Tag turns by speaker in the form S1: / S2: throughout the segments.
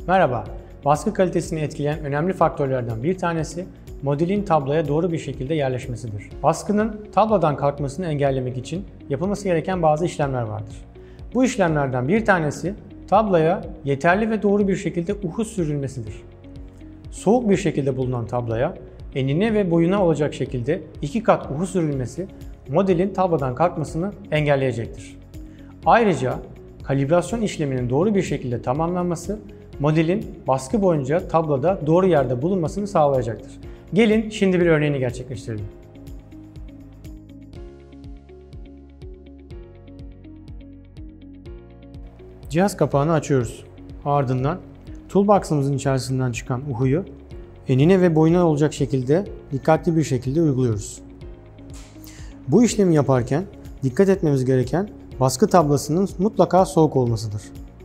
S1: Merhaba, baskı kalitesini etkileyen önemli faktörlerden bir tanesi modelin tabloya doğru bir şekilde yerleşmesidir. Baskının tablodan kalkmasını engellemek için yapılması gereken bazı işlemler vardır. Bu işlemlerden bir tanesi tabloya yeterli ve doğru bir şekilde uhu sürülmesidir. Soğuk bir şekilde bulunan tabloya enine ve boyuna olacak şekilde 2 kat uhu sürülmesi modelin tablodan kalkmasını engelleyecektir. Ayrıca kalibrasyon işleminin doğru bir şekilde tamamlanması modelin baskı boyunca tabloda doğru yerde bulunmasını sağlayacaktır. Gelin şimdi bir örneğini gerçekleştirelim. Cihaz kapağını açıyoruz. Ardından toolbox'ımızın içerisinden çıkan uhuyu enine ve boyuna olacak şekilde dikkatli bir şekilde uyguluyoruz. Bu işlemi yaparken dikkat etmemiz gereken baskı tablasının mutlaka soğuk olmasıdır.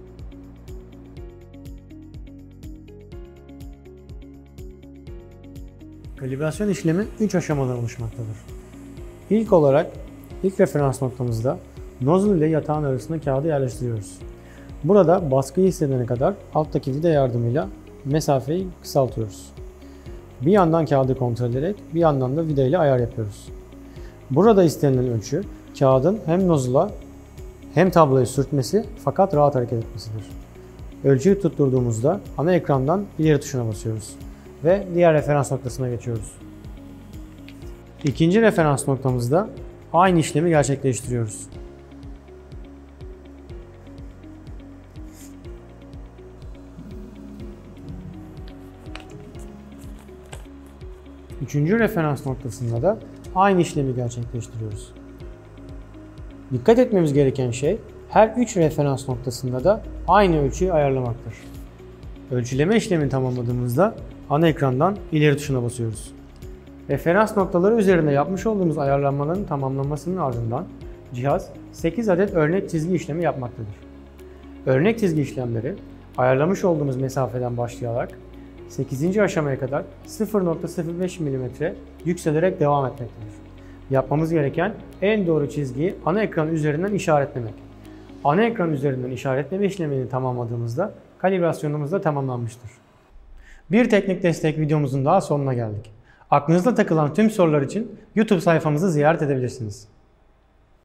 S1: Kalibrasyon işlemi 3 aşamadan oluşmaktadır. İlk olarak ilk referans noktamızda nozzle ile yatağın arasında kağıdı yerleştiriyoruz. Burada baskıyı hissedene kadar alttaki vida yardımıyla mesafeyi kısaltıyoruz. Bir yandan kağıdı kontrol ederek bir yandan da vida ile ayar yapıyoruz. Burada istenilen ölçü kağıdın hem nozzle'a hem tabloya sürtmesi fakat rahat hareket etmesidir. Ölçüyü tutturduğumuzda ana ekrandan ileri tuşuna basıyoruz ve diğer referans noktasına geçiyoruz. İkinci referans noktamızda aynı işlemi gerçekleştiriyoruz. Üçüncü referans noktasında da aynı işlemi gerçekleştiriyoruz. Dikkat etmemiz gereken şey her 3 referans noktasında da aynı ölçüyü ayarlamaktır. Ölçüleme işlemini tamamladığımızda ana ekrandan ileri tuşuna basıyoruz. Referans noktaları üzerinde yapmış olduğumuz ayarlanmaların tamamlanmasının ardından cihaz 8 adet örnek çizgi işlemi yapmaktadır. Örnek çizgi işlemleri ayarlamış olduğumuz mesafeden başlayarak 8. aşamaya kadar 0.05 mm yükselerek devam etmektedir. Yapmamız gereken en doğru çizgiyi ana ekran üzerinden işaretlemek. Ana ekran üzerinden işaretleme işlemini tamamladığımızda kalibrasyonumuz da tamamlanmıştır. Bir teknik destek videomuzun daha sonuna geldik. Aklınızda takılan tüm sorular için YouTube sayfamızı ziyaret edebilirsiniz.